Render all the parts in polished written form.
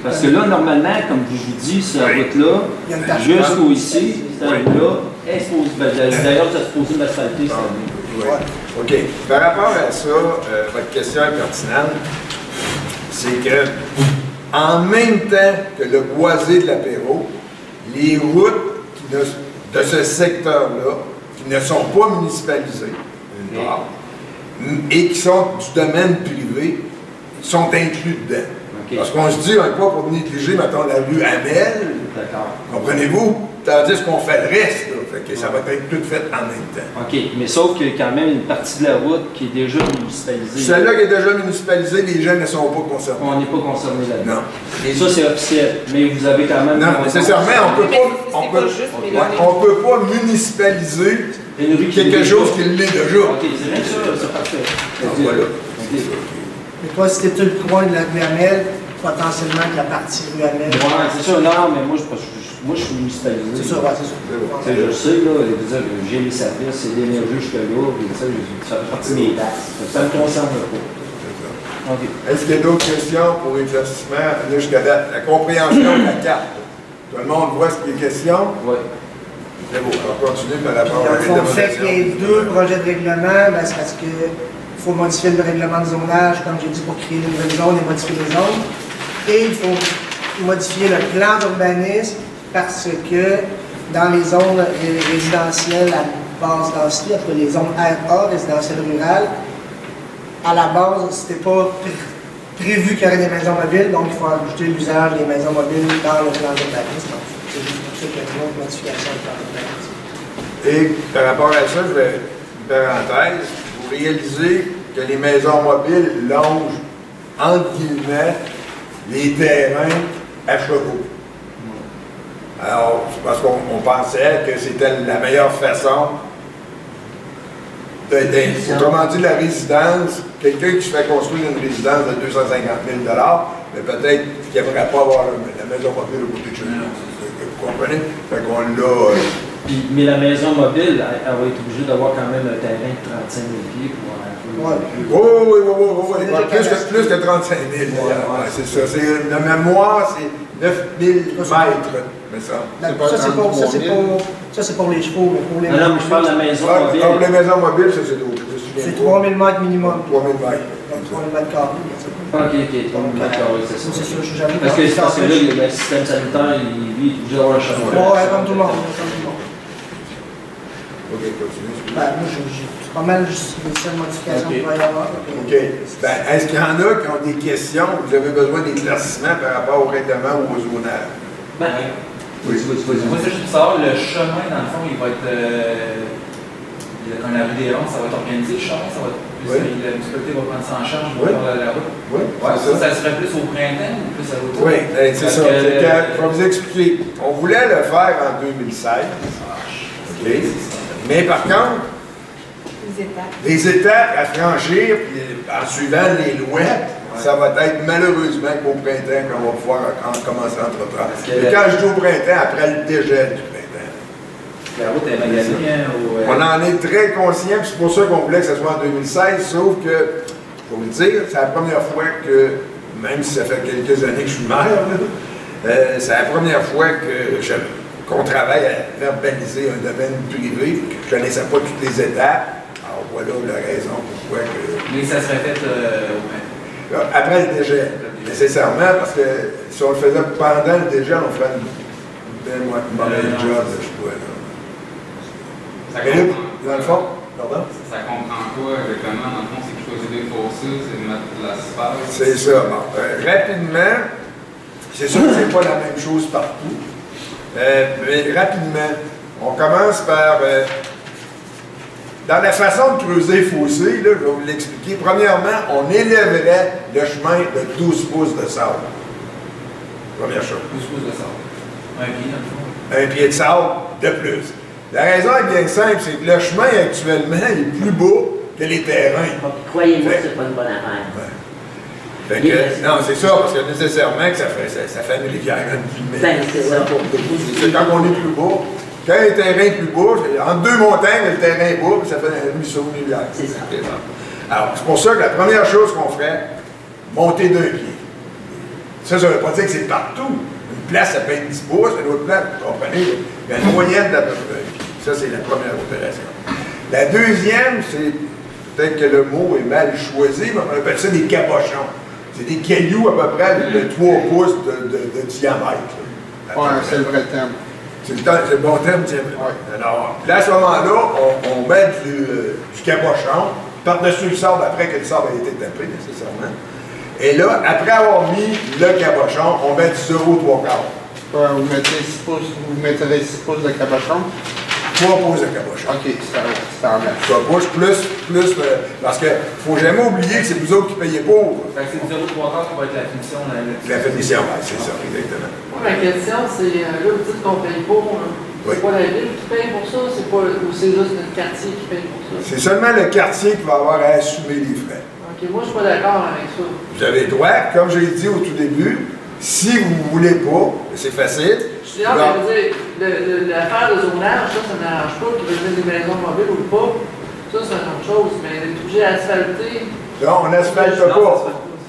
Parce que là, normalement, comme je vous dis, cette route-là, jusqu'au ici, cette route-là, est supposée, d'ailleurs, c'est supposé l'asphalter cette année. Oui. OK. Par rapport à ça, votre question est pertinente. C'est que, en même temps que le boisé de l'apéro, les routes de ce secteur-là, qui ne sont pas municipalisées, d'une part, et qui sont du domaine privé, sont inclus dedans. Okay. Parce qu'on se dit, on n'est pas pour négliger, mettons, la rue Hamel, comprenez-vous? Tandis qu'on fait le reste, là, fait que ça va être tout fait en même temps. OK, mais sauf qu'il y a quand même une partie de la route qui est déjà municipalisée. Celle-là qui est déjà municipalisée, les gens ne sont pas concernés. On n'est pas concernés là-dedans. Non. Et ça, c'est officiel, mais vous avez quand même... Non, nécessairement, on peut pas municipaliser quelque chose qui l'est déjà. OK, c'est bien sûr, c'est parfait. Voilà. Mais toi, si tu le coin de la rue Hamel, potentiellement que la partie rue Hamel. Oui, c'est sûr. Non, mais moi, je suis municipalisé. C'est ça, ouais, c'est ça. Je sais, là, j'ai les services, c'est d'énergie jusque-là, puis ça fait partie des taxes. Ça ne me concerne pas. Okay. Est-ce qu'il y a d'autres questions pour l'éclaircissement jusqu'à la compréhension de la carte? Tout le monde voit ce qu'il est question? Oui. C'est beau. On continue par rapport à la réglementation. On fait les deux projets de règlement, ben, c'est parce que il faut modifier le règlement de zonage, comme j'ai dit, pour créer de nouvelles zones et modifier les zones. Et il faut modifier le plan d'urbanisme parce que dans les zones résidentielles à basse densité, après les zones RA, résidentielles rurales, à la base, c'était pas prévu qu'il y aurait des maisons mobiles, donc il faut ajouter l'usage des maisons mobiles dans le plan d'urbanisme. C'est juste pour ça qu'il y a une autre modification du plan d'urbanisme. Et par rapport à ça, je vais une parenthèse. Réaliser que les maisons mobiles longent, entre guillemets, les terrains à chevaux. Alors, c'est parce qu'on pensait que c'était la meilleure façon autrement dit, la résidence, quelqu'un qui se fait construire une résidence de 250 000 mais peut-être qu'il n'aimerait pas avoir la maison mobile au côté de chez nous. Vous comprenez? Fait qu'on l'a... Mais la maison mobile, elle va être obligée d'avoir quand même un terrain de 35 000 pieds pour Oui. Plus que 35 000. C'est ça. La mémoire, c'est 9 000 mètres. Mais ça, c'est pour les chevaux, mais pour les... Non, mais je parle de la maison mobile. Pour les maisons mobiles, ça, c'est d'autres. C'est 3 000 mètres minimum. 3 000 mètres. 3 000 mètres carrés. OK, 3 000 mètres carrés, c'est ça. C'est sûr, je j'avoue. Parce que là, le système sanitaire, lui, il est obligé d'avoir un chemin. Oui, comme tout le monde. OK, continue. Ben, moi, c'est pas mal juste les seules modifications qu'il va y avoir. OK. Ben, est-ce qu'il y en a qui ont des questions? Vous avez besoin d'éclaircissement par rapport au règlement ou au zonage? Ben, oui. Moi, c'est juste pour savoir, le chemin, dans le fond, il va être... Comme la rue des Ronces, ça va être organisé, le chemin, ça va être plus... Oui. La municipalité va prendre ça en charge pour la route. Oui, ça serait plus au printemps ou plus à l'automne? Oui, c'est ça. Je vais vous expliquer. On voulait le faire en 2016. OK. Mais par contre, les étapes à franchir, en suivant les lois, ça va être malheureusement qu'au printemps qu'on va pouvoir commencer à entreprendre. Et quand je dis au printemps, après le dégel du printemps. La route est magasinée. On en est très conscient, c'est pour ça qu'on voulait que ce soit en 2016, sauf que, pour vous le dire, c'est la première fois que, même si ça fait quelques années que je suis maire, c'est la première fois qu'on travaille à verbaliser un domaine privé, que je ne connaissais pas toutes les étapes. Alors voilà la raison pourquoi que... Mais ça serait fait après le dégel, nécessairement, parce que si on le faisait pendant le dégel, on ferait une mauvaise job, je crois. Dans le fond, pardon? Ça comprend quoi exactement? Dans le fond, c'est que choisir des fossés, c'est de mettre de l'asphalte. C'est ça. Bon, rapidement, c'est sûr que c'est pas la même chose partout. Mais rapidement, on commence par... dans la façon de creuser fossé, là, je vais vous l'expliquer. Premièrement, on élèverait le chemin de 12 pouces de sable. Première chose. 12 pouces de sable. Un pied, dans le fond. Un pied de sable de plus. La raison est bien simple, c'est que le chemin actuellement est plus bas que les terrains. Croyez-moi, c'est pas une bonne affaire. Ouais. Fait que, non, c'est ça, parce que nécessairement que ça fait une rivière entre guillemets. C'est quand on est plus bas. Quand le terrain est plus bas, entre deux montagnes, le terrain est bas, puis ça fait un ruisseau, une rivière. C'est ça. Alors, c'est pour ça que la première chose qu'on ferait, monter d'un pied. Ça ne veut pas dire que c'est partout. Une place, ça peut être 10 pouces, une autre place, vous comprenez, il y a une moyenne d'à peu près. Ça, c'est la première opération. La deuxième, c'est peut-être que le mot est mal choisi, mais on appelle ça des cabochons. C'est des cailloux à peu près de 3 pouces de diamètre. Oui, c'est le vrai terme. C'est le bon terme, diamètre. Ouais. Alors, là, à ce moment-là, on met du cabochon par-dessus le sable après que le sable a été tapé, nécessairement. Et là, après avoir mis le cabochon, on met du 0,3. Ouais, vous mettrez 6 pouces de cabochon? 3 pouces de cabochon. OK, c'est en masse. 3 pouces plus parce qu'il ne faut jamais oublier que c'est vous autres qui payez pour. Fait que c'est 0,3 qui va être la finition. La finition, oui, c'est ça, exactement. Ma question, c'est, là, vous dites qu'on paye pour, c'est pas la ville qui paye pour ça, c'est pas, ou c'est juste notre quartier qui paye pour ça? C'est seulement le quartier qui va avoir à assumer les frais. OK, moi, je suis pas d'accord avec ça. Vous avez le droit, comme j'ai dit au tout début, si vous ne voulez pas, c'est facile. Je suis d'accord, mais dire, l'affaire de zonage, ça ne m'arrange pas, qu'ils veulent des maisons mobiles ou pas, ça, c'est une autre chose, mais d'être obligé d'asphalter... Non, on n'asphalte pas.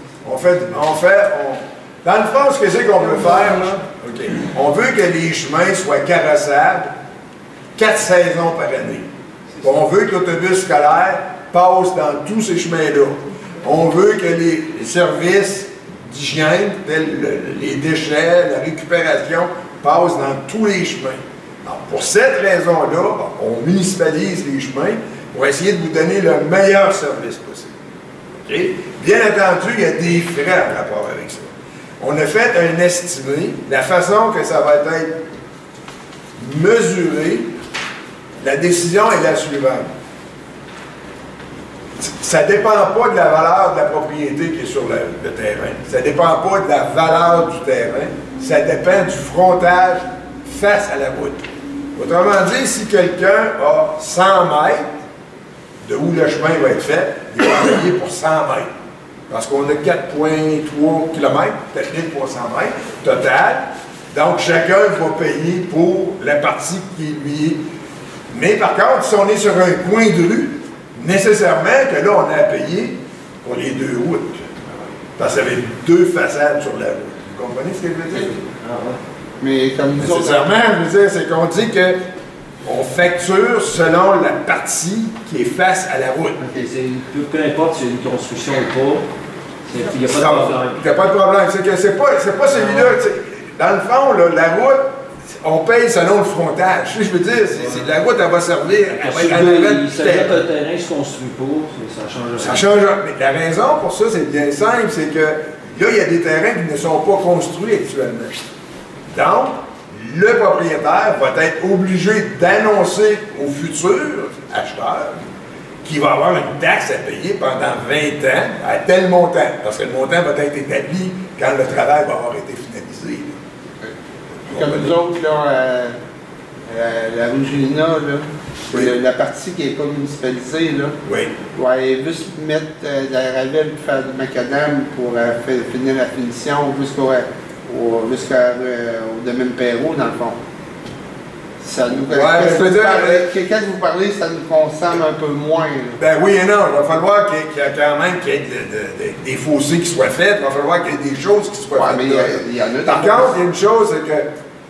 Dans le fond, ce que c'est qu'on veut faire, là, on veut que les chemins soient carrossables 4 saisons par année. On veut que l'autobus scolaire passe dans tous ces chemins-là. On veut que les services d'hygiène, tels les déchets, la récupération, passent dans tous les chemins. Alors, pour cette raison-là, on municipalise les chemins pour essayer de vous donner le meilleur service possible. Okay? Bien entendu, il y a des frais en rapport avec ça. On a fait un estimé. La façon que ça va être mesuré, la décision est la suivante. Ça ne dépend pas de la valeur de la propriété qui est sur le terrain. Ça ne dépend pas de la valeur du terrain. Ça dépend du frontage face à la route. Autrement dit, si quelqu'un a 100 mètres de où le chemin va être fait, il va payer pour 100 mètres. Parce qu'on a 4,3 km, peut-être pour 100 mètres total. Donc, chacun va payer pour la partie qui lui est. Mais par contre, si on est sur un coin de rue, nécessairement que là, on a à payer pour les 2 routes. Parce qu'il y avait 2 façades sur la route. Vous comprenez ce que je veux dire? Ah ouais. Mais comme nous autres... Nécessairement, je veux dire, c'est qu'on dit que on facture selon la partie qui est face à la route. Peu importe si il y a une construction ou pas, il n'y a pas de problème. Il n'y a pas de problème. C'est que c'est pas celui-là. Dans le fond, là, la route, on paye selon le frontage. Je veux dire, la route, elle va servir. Elle va être en avant du terrain. Le terrain ne se construit pas, ça change rien. Ça change. Mais la raison pour ça, c'est bien simple, c'est que là, il y a des terrains qui ne sont pas construits actuellement. Donc, le propriétaire va être obligé d'annoncer aux futurs acheteurs qu'il va avoir une taxe à payer pendant 20 ans à tel montant. Parce que le montant va être établi quand le travail va avoir été finalisé. Comme nous autres, là, la rue Gélina, là, oui. La partie qui n'est pas municipalisée, là, oui. va juste mettre de la ravelle pour faire du macadam pour finir la finition jusqu'au domaine Perrault, dans le fond. Ça nous, quand vous parlez, ça nous consomme un peu moins. Là. Ben oui et non. Il va falloir qu'il y ait quand même des fossés qui soient faits. Il va falloir qu'il y ait des choses qui soient faites. Mais il y en a. Par contre, il y a une chose, c'est que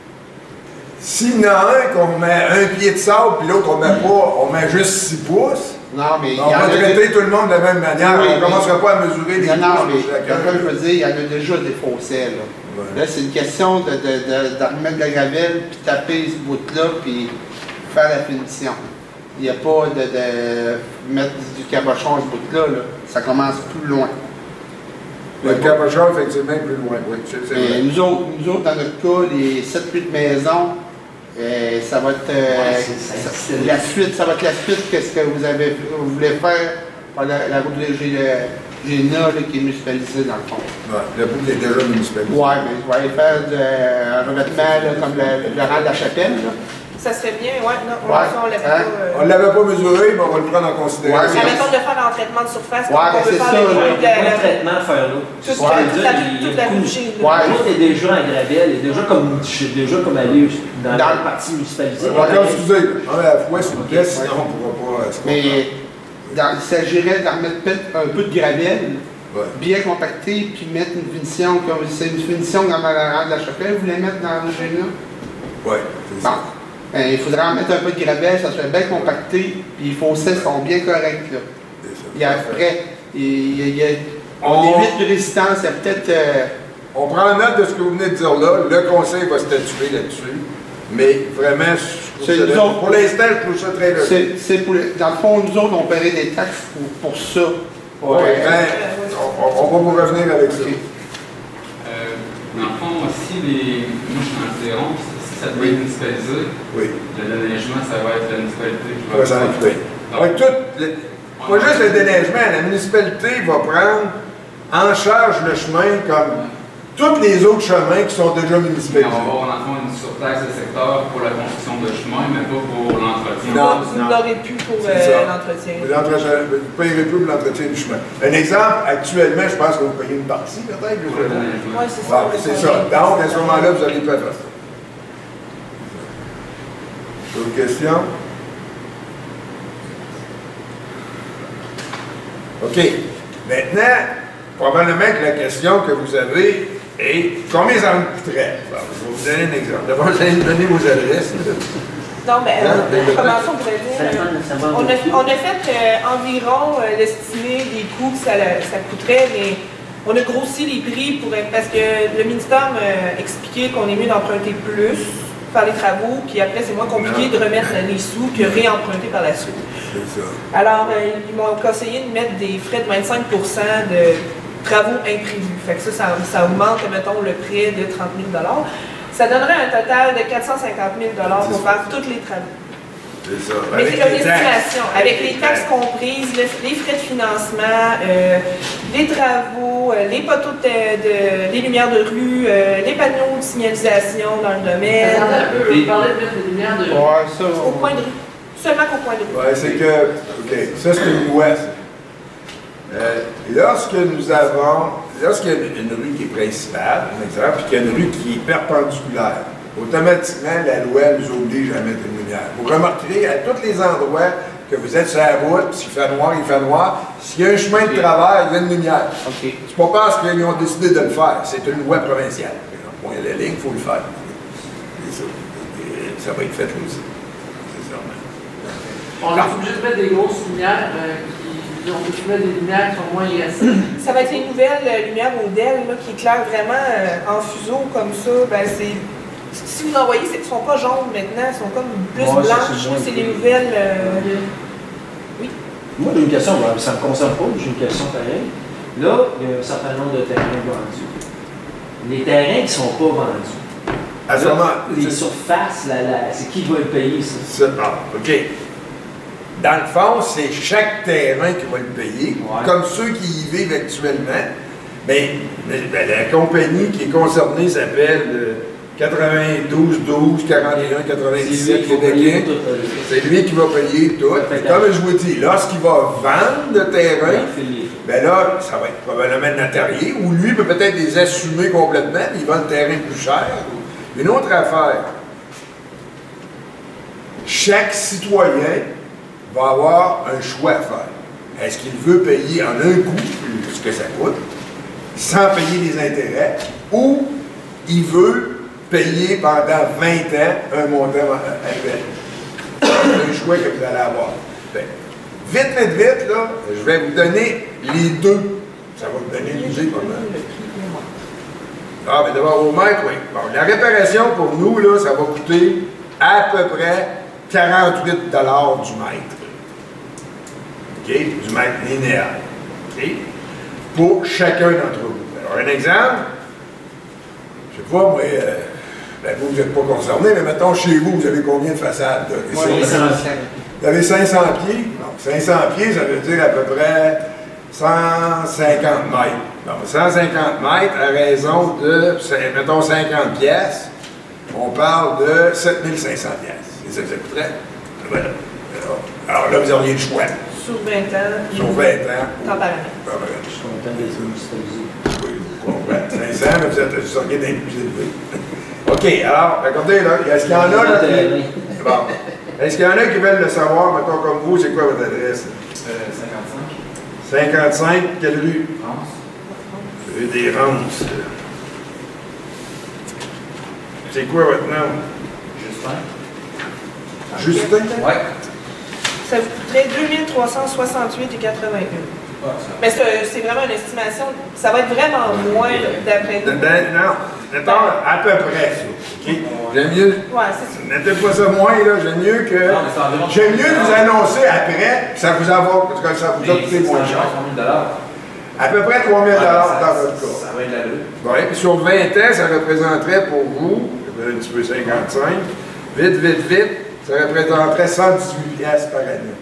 s'il y en a un qu'on met un pied de sable, puis l'autre on met juste 6 pouces, non, mais on va traiter tout le monde de la même manière. Oui, on ne commencera pas à mesurer les pouces pour chacun. Comme je veux dire, il y en a déjà des fossés. Là. Ouais. Là, c'est une question de remettre de la gravelle, puis taper ce bout-là, puis faire la finition. Il n'y a pas de mettre du cabochon à ce bout-là. Là. Ça commence plus loin. Le cabochon, effectivement, plus loin. Oui, c'est nous autres, dans notre cas, les 7-8 maisons, ça va être la suite. Ça va être la suite que ce que vous voulez faire par la route de Gélina qui est municipalisée dans le fond. Ouais, la route est déjà municipalisée. Oui, mais je vais aller faire un revêtement là, comme le rang de la chapelle. Là. Ça serait bien, oui. Non, on l'avait pas. On ne l'avait pas mesuré, mais on va le prendre en considération. Ça mettons de faire un traitement de surface. Oui, mais c'est ça. Le traitement de faire là. Toute la bougie. L'autre est déjà en gravelle, elle est déjà comme aller dans la partie municipalisée. Encore, excusez, à la fois, s'il vous plaît, sinon on ne pourra pas. Mais il s'agirait d'en remettre un peu de gravelle bien compactés, puis mettre une finition, comme c'est une finition comme à la rade de la chapelle, vous voulez mettre dans le génie? Oui, c'est ça. Il faudra en mettre un peu de gravel, ça serait bien compacté, puis les fossés seront bien corrects, là. Et après, on évite de résistance, il y a peut-être... On prend note de ce que vous venez de dire là, le conseil va statuer là-dessus, mais vraiment, pour l'instant, je trouve ça très logique. Dans le fond, nous autres, on paierait des taxes pour ça. On va vous revenir avec ça. Dans le fond, si moi je suis en terrain, si ça devient municipalisé, le déneigement, ça va être la municipalité qui va s'occuper. Pas juste le déneigement, la municipalité va prendre en charge le chemin comme tous les autres chemins qui sont déjà municipalisés. On va avoir dans le fond une surtaxe de secteur pour la construction de chemin, mais pas pour l'entretien. Vous l'aurez plus pour l'entretien. Vous ne payerez plus pour l'entretien du chemin. Un exemple, actuellement, je pense que vous payez une partie, peut-être. Oui, c'est ça. C'est ça. Donc, à ce moment-là, vous allez pas faire ça. D'autres questions? OK. Maintenant, probablement que la question que vous avez est combien ça vous coûterait? Je vais vous donner un exemple. D'abord, vous allez me donner vos adresses. Non, mais commençons pour dire. On a fait environ l'estimé des coûts que ça coûterait, mais on a grossi les prix parce que le ministère m'a expliqué qu'on est mieux d'emprunter plus, faire les travaux, puis après c'est moins compliqué de remettre les sous que réemprunter par la suite. Alors, ils m'ont conseillé de mettre des frais de 25% de travaux imprévus. Fait que ça augmente, mettons, le prêt de 30 000 $. Ça donnerait un total de 450 000 $ pour faire tous les travaux. C'est ça. Mais c'est comme estimation. Avec les taxes comprises, les frais de financement, les travaux, les poteaux les lumières de rue, les panneaux de signalisation dans le domaine. Vous parlez de mettre des lumières de rue. Ouais, ça. Au coin de rue. Seulement qu'au coin de rue. Oui, c'est que. OK, ça c'est une loi. Lorsqu'il y a une rue qui est principale, un exemple, puis qu'il y a une rue qui est perpendiculaire, automatiquement, la loi nous oblige à mettre une lumière. Vous remarquerez à tous les endroits que vous êtes sur la route, puis s'il fait noir, il fait noir. S'il y a un chemin de travers, il y a une lumière. C'est pas parce qu'ils ont décidé de le faire, c'est une loi provinciale. Point à la ligne, il faut le faire. Et ça va être fait là aussi. On est obligé de mettre des grosses lumières on peut mettre des lumières qui sont moins agressives. Ça va être les nouvelles lumières modèles qui éclairent vraiment en fuseau comme ça. Ben, si vous en voyez, elles ne sont pas jaunes maintenant, elles sont comme plus blanches. C'est les nouvelles. Oui. Moi, j'ai une question, ça ne me concerne pas, j'ai une question pareille. Là, il y a un certain nombre de terrains vendus. Les terrains qui ne sont pas vendus. À ce moment, les surfaces, c'est qui va le payer, ça? OK. Dans le fond, c'est chaque terrain qui va le payer, comme ceux qui y vivent actuellement. Mais la compagnie qui est concernée s'appelle 92-12-41-97 Québécois. C'est lui qui va payer tout. Comme je vous dis, lorsqu'il va vendre le terrain, ben là, ça va être probablement notarié, ou lui peut peut-être les assumer complètement, mais il vend le terrain plus cher. Une autre affaire, chaque citoyen va avoir un choix à faire. Est-ce qu'il veut payer en un coup ce que ça coûte, sans payer les intérêts, ou il veut payer pendant 20 ans un montant annuel? C'est un choix que vous allez avoir. Bien, vite, là, je vais vous donner les deux. Ça va vous donner l'idée pas mal. Ah, mais d'abord au mètre, oui. Bon, la réparation pour nous, là, ça va coûter à peu près 48 $ du mètre. OK? Du mètre linéaire. OK? Pour chacun d'entre vous. Alors, un exemple, je ne sais pas, moi, vous n'êtes pas concerné, mais mettons chez vous, vous avez combien de façades? Moi, 500 pieds. Vous avez 500 pieds? Donc, 500 pieds, ça veut dire à peu près 150 mètres. Donc, 150 mètres à raison de, mettons, 50 pièces, on parle de 7500 pièces. C'est ça que ça coûterait? Voilà. Alors là, vous auriez le choix. Sur 20 ans. Sur 20 ans. Temporairement. Je suis content d'être municipalisé. Oui, je comprends. 500, mais vous seriez d'un plus élevé. OK, alors, regardez là, est-ce qu'il y en a là qui... Bon. Est-ce qu'il y en a qui veulent le savoir, mettons comme vous, c'est quoi votre adresse? 55. 55, quelle rue? France. Rue des Ronces. C'est quoi votre nom? Justin? Oui. Ça vous coûterait 2368,81. Mais c'est vraiment une estimation. Ça va être vraiment moins d'après nous. Non, mettons à peu près ça. Okay? J'aime mieux. Ouais, c'est ça. Mettez pas ça moins, là. J'aime mieux que. J'aime mieux vous annoncer après que ça vous a coûté moins cher. À peu près 3 000 dans votre cas. Ça va être la lutte. Oui, puis sur 20 ans, ça représenterait pour vous, un petit peu 55, vite, ça représenterait 118 piastres par année.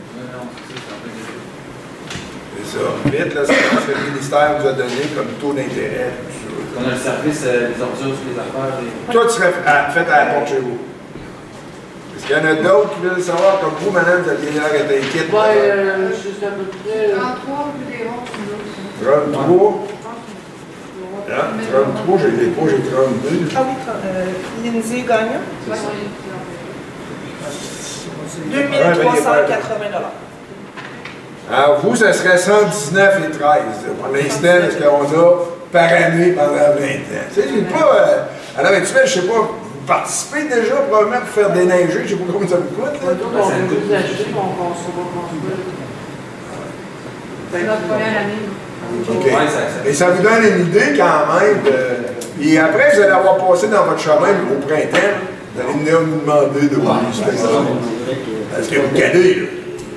C'est ça. Vite, là, c'est ce que le ministère vous a donné comme taux d'intérêt. On a le service des ordures sur les affaires. Toi, tu serais fait à la porte chez vous. Est-ce qu'il y en a d'autres qui veulent savoir, comme vous, madame, vous aviez l'air d'être inquiète? Oui, juste à peu près. 33 rue des Ronces, nous autres. 33? Ah, 33, j'ai les pas, j'ai 32. Ah oui, Lindsay Gagnon. Oui, 2380 $. Alors, vous, ça serait 119 et 13 pour l'instant, ce qu'on a par année pendant 20 ans. Tu sais, j'ai pas. Alors, actuellement, je sais pas, vous participez déjà probablement pour faire déneiger, je sais pas combien ça vous coûte. Là. On veut vous acheter, on va construire. c'est notre première année. OK. Et ça vous donne une idée quand même. Et après, vous allez avoir passé dans votre chemin au printemps, vous allez venir nous demander de vous municipaliser. Parce que vous cadez, là.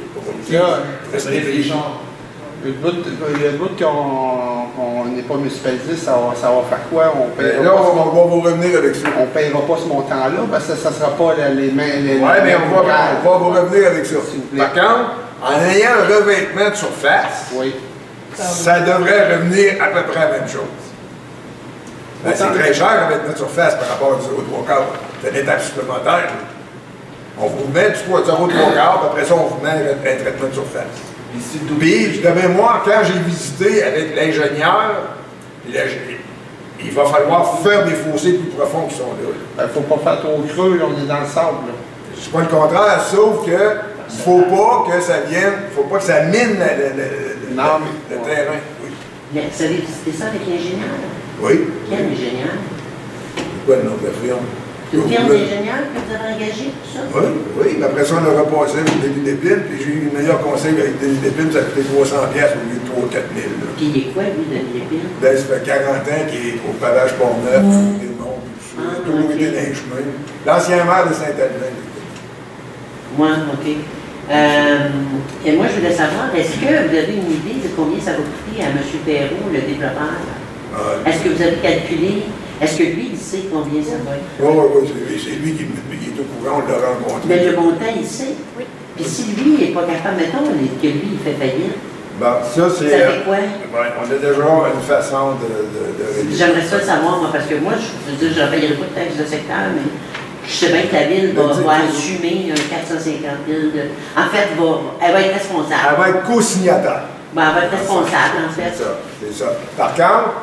Le bout qu'on n'est pas municipalisé, ça va faire quoi? On là, on va vous revenir avec ça. On ne paiera pas ce montant-là parce que ça ne sera pas les mains. Oui, mais on va vous revenir avec ça. Par contre, en ayant un revêtement de surface, oui. Ça devrait revenir à peu près à la même chose. Ben, c'est très cher un revêtement de surface par rapport au 3 quarts. C'est une étape supplémentaire. On vous met du 3 quarts, puis après ça, on vous met un traitement de surface. Puis, de mémoire, quand j'ai visité avec l'ingénieur, il va falloir faire des fossés plus profonds qui sont là. Il ne faut pas faire trop creux, on est dans le sable. C'est pas le contraire, sauf que il ne faut pas que ça vienne, il ne faut pas que ça mine le terrain. Oui. Vous avez visité ça avec l'ingénieur? Oui. Quel ingénieur? C'est quoi le nom de la firme? Une firme d'ingénieur que vous avez engagé pour ça? Oui, mais après ça, on a repassé avec Denis Lépine, puis j'ai eu le meilleur conseil avec Denis Lépine, ça a coûté 300$ au lieu de 3 ou 4 000. Puis il est quoi, lui, Denis Lépine? Ben, ça fait 40 ans qu'il est au pavage Port-Neuf, des noms, tout ça. Toujours été dans les chemins. L'ancien maire de Saint-Albin. Moi, OK. Et moi, je voulais savoir, est-ce que vous avez une idée de combien ça va coûter à M. Perrault, le développeur? Est-ce que vous avez calculé? Est-ce que lui, il sait combien ça va être? Oui, c'est lui qui est au courant, on l'a rencontré. Mais le montant, il sait. Oui. Puis si lui, il n'est pas capable, mettons, que lui, il fait faillite. Bon, ça fait quoi? On a déjà une façon de J'aimerais ça savoir, moi, parce que moi, je veux dire, je ne payerai pas de taxe de secteur, mais je sais bien que la ville va assumer 450 000. En fait, elle va être responsable. Elle va être co-signataire. Ben, elle va être responsable, en fait. C'est ça. Par contre,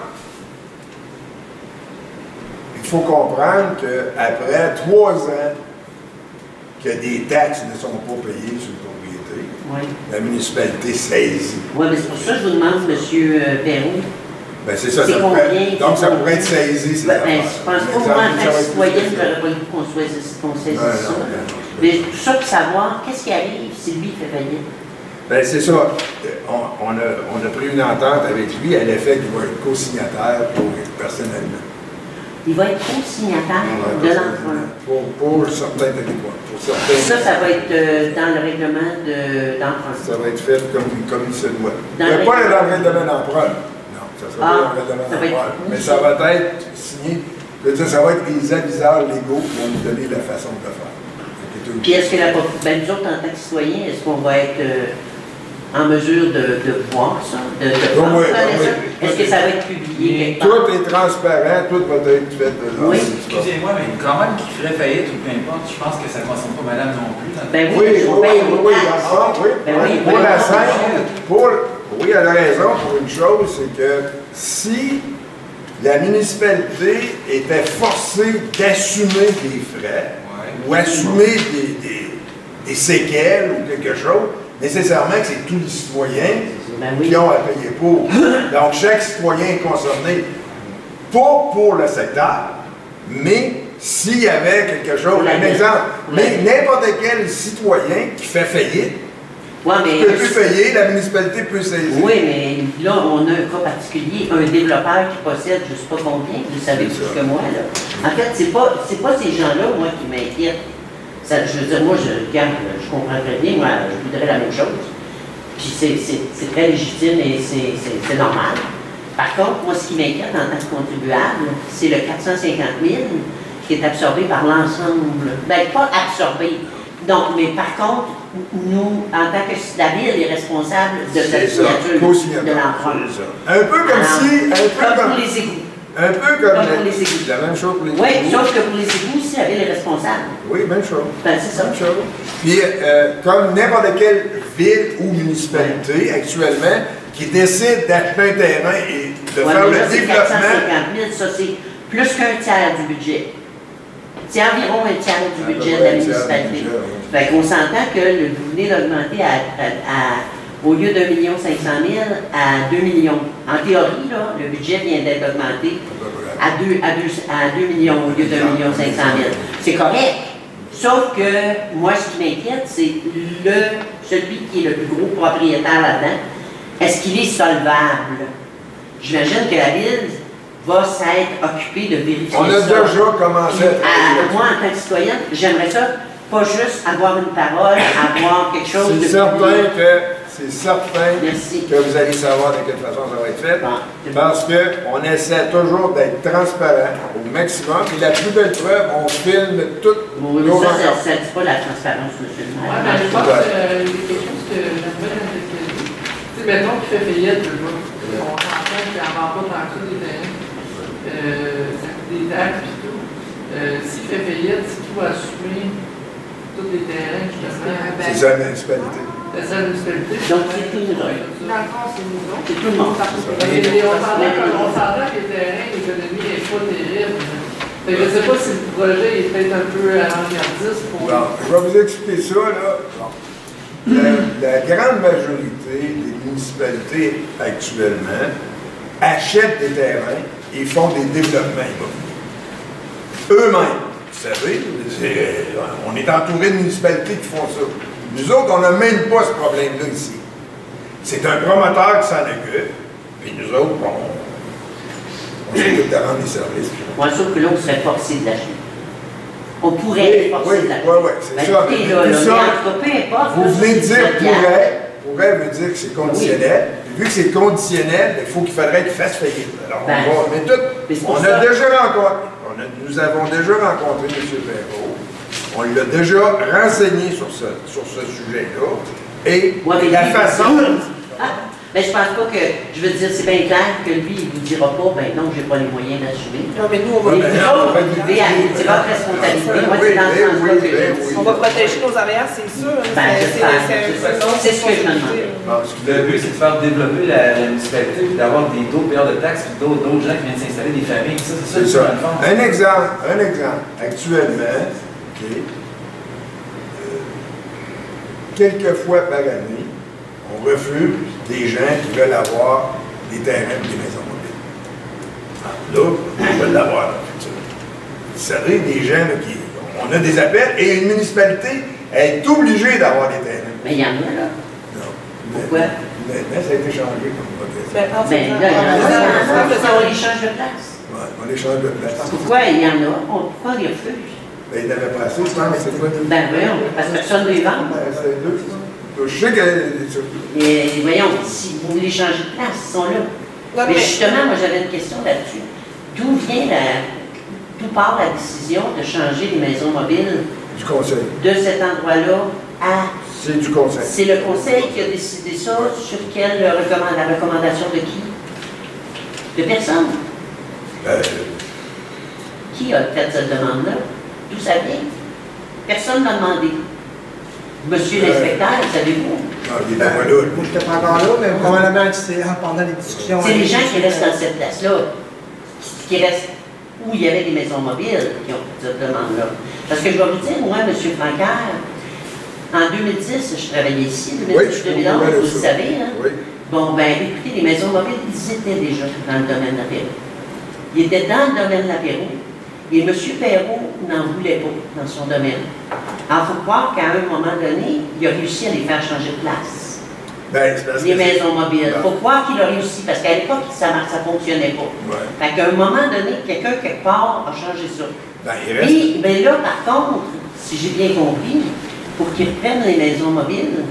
il faut comprendre qu'après 3 ans que des taxes ne sont pas payées sur une propriété, la municipalité saisit. Oui, mais c'est pour ça que je vous demande, M. Perrault. Ben c'est ça, donc ça pourrait être saisi. Je pense pas, moi, en tant que citoyenne, je n'aurais pas eu qu'on saisisse ça. Mais tout ça pour savoir, qu'est-ce qui arrive si lui fait faillite? Ben c'est ça. On a pris une entente avec lui à l'effet qu'il va être co-signataire personnellement. Il va être co-signataire de l'emprunt. Pour certains territoires. Ça va être dans le règlement d'emprunt. Ça va être fait comme il se doit. Il n'y a pas dans le règlement d'emprunt. Non, ça sera pas dans le règlement d'emprunt. Mais ça va être signé. Je veux dire, ça va être les aviseurs légaux qui vont nous donner la façon de le faire. Puis est-ce que nous autres, en tant que citoyens, est-ce qu'on va être en mesure de voir ça? Est-ce que ça va être publié quelque part? Tout est transparent, tout va être fait de là. Oui. Excusez-moi, mais quand même qui ferait faillite ou peu importe, je pense que ça ne concerne pas madame non plus. Ben oui, pour la scène, oui, elle a raison pour une chose, c'est que si la municipalité était forcée d'assumer des frais ou assumer des séquelles ou quelque chose, nécessairement que c'est tous les citoyens qui ont à payer pour. Donc, chaque citoyen est concerné, pas pour le secteur, mais s'il y avait quelque chose, un exemple, mais n'importe quel citoyen qui fait faillite, ne peut plus payer, la municipalité peut saisir. Oui, mais là, on a un cas particulier, un développeur qui possède je ne sais pas combien, vous savez plus que moi, là. En fait, c'est pas ces gens-là, moi, qui m'inquiètent. Je veux dire, moi, je comprends très bien, moi, je voudrais la même chose. Puis c'est très légitime et c'est normal. Par contre, moi, ce qui m'inquiète en tant que contribuable, c'est le 450 000 qui est absorbé par l'ensemble. Bien, pas absorbé. Donc, mais par contre, nous, en tant que la ville est responsable de cette signature de l'emprunt. Un peu comme si... Comme pour les égouts. Un peu comme les égouts. La même chose pour les égouts. Oui, sauf que pour les égouts, si la ville est responsable. Oui, même chose. Ben, c'est ça. Même chose. Puis, comme n'importe quelle ville ou municipalité actuellement qui décide d'acheter un terrain et de faire le développement... 450 000, ça c'est plus qu'un tiers du budget. C'est environ un tiers du budget de la municipalité. Fait qu'on s'entend que vous venez d'augmenter au lieu de 1 500 000 à 2 millions. En théorie, là, le budget vient d'être augmenté à 2 millions au lieu de 1 500 000. C'est correct. Sauf que moi, ce qui m'inquiète, c'est celui qui est le plus gros propriétaire là-dedans. Est-ce qu'il est solvable? J'imagine que la ville va s'être occupée de vérifier ça. On a déjà commencé. Moi, en tant que citoyenne, j'aimerais ça, pas juste avoir une parole, avoir quelque chose de... C'est certain que vous allez savoir de quelle façon ça va être fait, parce qu'on essaie toujours d'être transparent au maximum, et la plus belle preuve, on filme toutes nos rencontres. Ça ne dit pas la transparence, monsieur le maire. Oui, mais je pense qu'il y a quelque chose que j'aimerais dire. Tu sais, mettons qu'il fait faillite, on s'entend qu'il n'en vend pas tant que ça des terrains, ça coûte des taxes et tout. S'il fait faillite, c'est qui va assumer tous les terrains, justement? C'est ça, la municipalité. C'est ça, la municipalité. Donc, c'est tout le monde. Dans le fond, c'est nous autres. C'est tout le monde. On s'entend que les terrains, l'économie n'est pas terrible. Je ne sais pas si le projet est peut-être un peu avant-gardiste pour... Bon, je vais vous expliquer ça, là. Bon. La grande majorité des municipalités actuellement achètent des terrains et font des développements immobiliers. Eux-mêmes, vous savez, on est entouré de municipalités qui font ça. Nous autres, on n'a même pas ce problème-là ici. C'est un promoteur qui s'en occupe, puis nous autres, on s'occupe de rendre des services. Moi, sauf que là, on serait forcé de l'acheter. On pourrait être forcé de l'acheter. Oui, c'est ça. Peu importe. Vous venez de dire pourrait veut dire que c'est conditionnel. Oui. Vu que c'est conditionnel, il faut qu'il faudrait qu'il fasse faillite. Alors, on a déjà rencontré, nous avons déjà rencontré M. Perrault. On l'a déjà renseigné sur ce sujet-là. Et la façon... Mais je pense pas que, je veux dire, c'est bien clair que lui, il vous dira pas, ben non, j'ai pas les moyens d'assumer. Non, mais nous, on va il dira responsabilité. Moi, c'est dans ce sens-là que on va protéger nos arrières, c'est sûr. C'est ce que je me demande. Le but, c'est de faire développer la municipalité, d'avoir d'autres payeurs de taxes, puis d'autres gens qui viennent s'installer, des familles. C'est ça. Un exemple. Actuellement, quelques fois par année, on refuse des gens qui veulent avoir des terrains et des maisons mobiles. Alors là, on veut l'avoir dans le futur. Vous savez, des gens là, on a des appels et une municipalité est obligée d'avoir des terrains. Mais il y en a là. Non. Pourquoi? Maintenant, ça a été changé comme protest. Mais là, il y en a. On les change de place. Oui, on les change de place. Pourquoi il y en a? Pourquoi on les refuse? Ben, il n'avait pas assez, je pense, mais c'est quoi? Ben voyons, parce que personne ne les vend. Je sais que... Et voyons, si vous voulez changer de place, ils sont là. Mais justement, moi j'avais une question là-dessus. D'où part la décision de changer les maisons mobiles? Du conseil. De cet endroit-là à... C'est du conseil. C'est le conseil qui a décidé ça, sur la recommandation de qui? De personne. Qui a fait cette demande-là? D'où ça vient? Personne n'a demandé. Monsieur l'inspecteur, savez-vous? Non, il n'est pas là. Je n'étais pas encore là, mais probablement que c'est pendant les discussions. C'est les gens qui restent dans cette place-là, qui restent où il y avait des maisons mobiles qui ont fait cette demande-là. Parce que je vais vous dire, moi, M. Francaire, en 2010, je travaillais ici, 2010-2011, vous le savez, hein? Oui. Bon, ben, écoutez, les maisons mobiles, ils étaient déjà dans le domaine d'apéro. Ils étaient dans le domaine de l'apéro. Et M. Perrault n'en voulait pas dans son domaine. Alors, il faut croire qu'à un moment donné, il a réussi à les faire changer de place. Ben, les maisons mobiles. Il faut croire qu'il a réussi, parce qu'à l'époque, ça ne fonctionnait pas. Ouais. Fait qu'à un moment donné, quelqu'un, quelque part, a changé ça. Ben, il reste... Et ben là, par contre, si j'ai bien compris, pour qu'ils reprennent les maisons mobiles,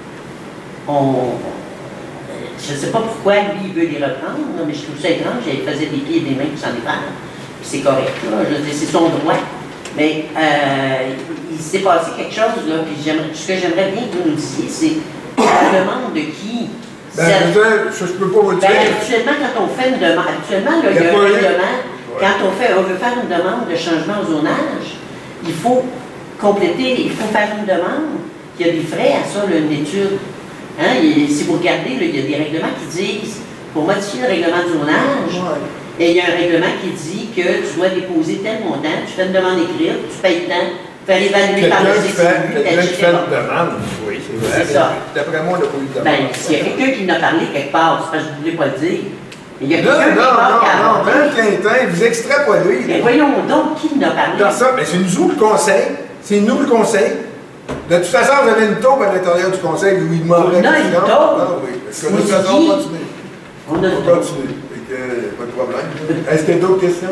je ne sais pas pourquoi lui, il veut les reprendre, là, mais je trouve ça étrange. Il faisait des pieds et des mains pour s'en défaire. C'est correct, là. Je veux dire, c'est son droit. Mais il s'est passé quelque chose, là, puis ce que j'aimerais bien que vous nous disiez, c'est la demande de qui? Ben, je peux pas vous le dire. Actuellement, quand on fait une demande, actuellement, là, il y a un règlement. Quand on veut faire une demande de changement au zonage, il faut compléter, il faut faire une demande. Il y a des frais à ça, là, une étude. Hein? Si vous regardez, là, il y a des règlements qui disent, pour modifier le règlement de zonage, et il y a un règlement qui dit que tu dois déposer tel montant, tu fais une demande écrite, tu payes tant, tu fais l'évaluer par le CCU, quelqu'un qui fait une demande, oui, c'est vrai. C'est ça. D'après moi, on n'a pas eu de demande. Ben, s'il y a quelqu'un qui en a parlé quelque part, c'est parce que je ne voulais pas le dire. Il y a Non, quelqu'un Quintin, vous extrapolez. Mais voyons donc, qui en a parlé? Dans ça, mais c'est nous le conseil. C'est nous le conseil. De toute façon, vous avez une taupe à l'intérieur du conseil, Louis demanderait. On a une taupe? Ah oui, parce que de toute façon, on continue. On a une taupe. Pas de problème. Est-ce qu'il y a d'autres questions?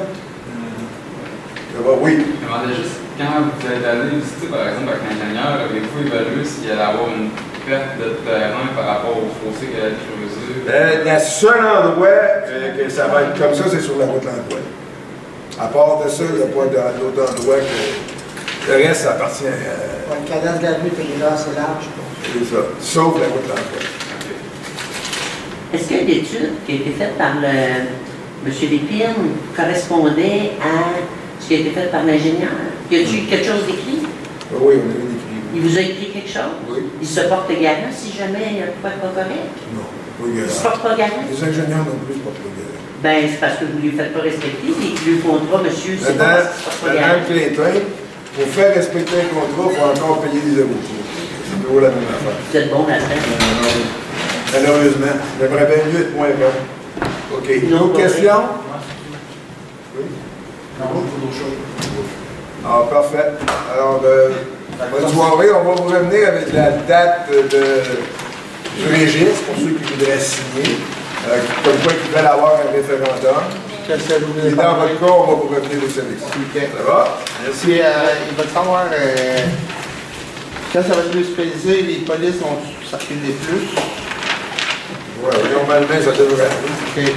Oui. Je me demandais juste, quand vous êtes allé visiter, par exemple, avec l'ingénieur, avez-vous évalué s'il allait avoir une perte de terrain par rapport au fossé qu'elle a creusé? Le seul endroit que ça va être comme ça, c'est sur la route de l'emploi. À part de ça, il n'y a pas d'autre endroit que... Le reste, ça appartient à... Le cadastre de la rue est là, c'est large. C'est ça, sauf la route de l'emploi. Est-ce que l'étude qui a été faite par M. Lépine correspondait à ce qui a été fait par l'ingénieur? Y a-t-il quelque chose d'écrit? Oui, on a écrit. Il vous a écrit quelque chose? Oui. Il se porte garant si jamais il y a quoi de pas correct? Non, pas garant. Il se porte pas garant? Les ingénieurs non plus ne se portent pas garant. Ben, c'est parce que vous ne les faites pas respecter et que le contrat, monsieur, c'est pas parce qu'il se porte pas garant. Madame Clinton, pour faire respecter un contrat, il faut encore payer des avocats. C'est toujours la même affaire. Vous êtes bon là-dedans? Malheureusement. J'aimerais bien mieux être moins bon. OK. D'autres questions? Oui? Non, il faut d'autres choses. Ah, parfait. Alors, bonne soirée. On va vous revenir avec la date du registre pour ceux qui voudraient signer. Comme quoi ils veulent avoir un référendum. Et dans votre cas, on va vous revenir au service. Ça va? Merci. Il va savoir, quand ça va être municipalisé, les polices vont circuler plus. Oui, normalement, ça devrait aller. OK.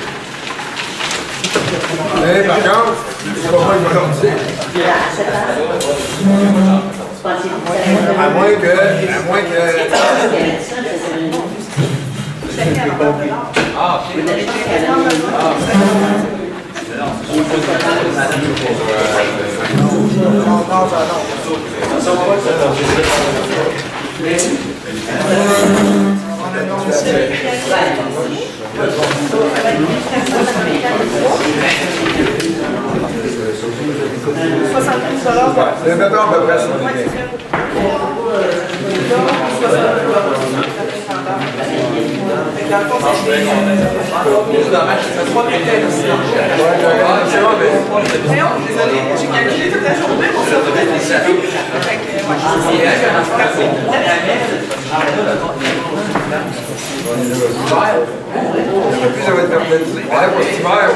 Mais par contre, c'est pas moi qui va leur dire. À moins que... Ah, vous n'avez pas qu'à la C'est maintenant à peu près ça. Désolé, j'ai calculé toute la journée pour ça. Plus ça va être organisé. Mais là, pour cet hiver,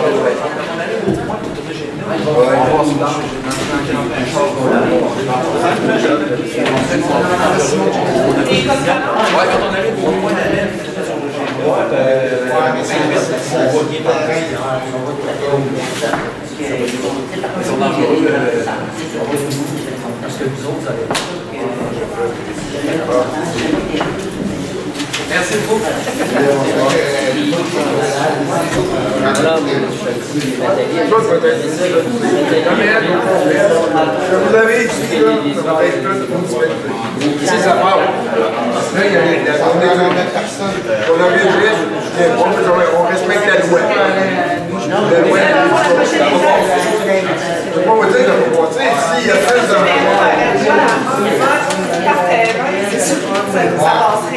Quand on arrive au mois d'année, parce que vous autres, merci beaucoup. vous avez ici, ça va être c'est ça part. Là, il y a la journée de on a on respecte la loi. La loi, je peux pas vous dire de s'il y a 13 ans. passerait.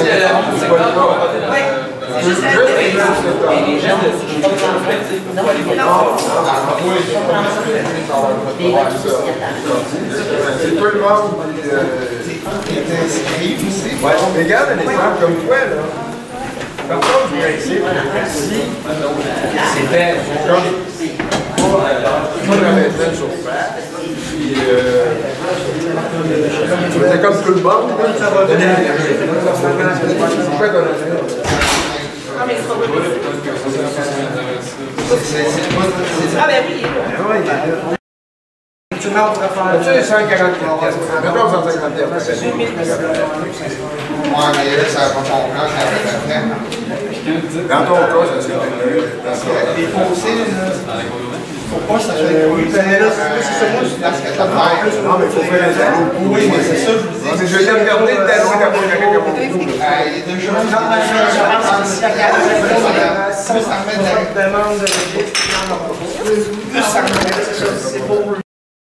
C'est tout le monde qui est inscrit. Regarde un exemple comme toi, là. Par contre, du principe, merci. C'était c'était comme tout le monde. Ah, mais c'est pas ah, ben oui. Tu m'as pour faire. Tu sais, 140 pièces. Mettons 150 pièces. Ouais, mais là, ça va pas comprendre. Dans ton cas, ça serait les fossés, là, faut pas que ça soit Oui, c'est ça, moi, je suis dans ce que t'as fait. Non, mais il faut faire un zéro. Oui, mais c'est ça, je vous dis. Je vais regarder le tel, c'est comme quelqu'un qui a mon Il y a déjà Je pense que si la carte demande de registre, il y en a pas. Plus ça remet, c'est ça, c'est pour